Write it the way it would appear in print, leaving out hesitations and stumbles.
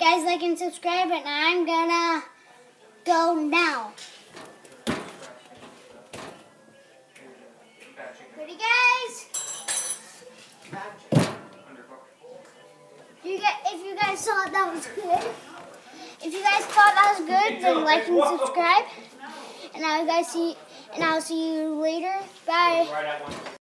guys like and subscribe, and I'm gonna go now. Ready, guys? If you guys thought that was good, then like and subscribe, and I'll see you later. Bye.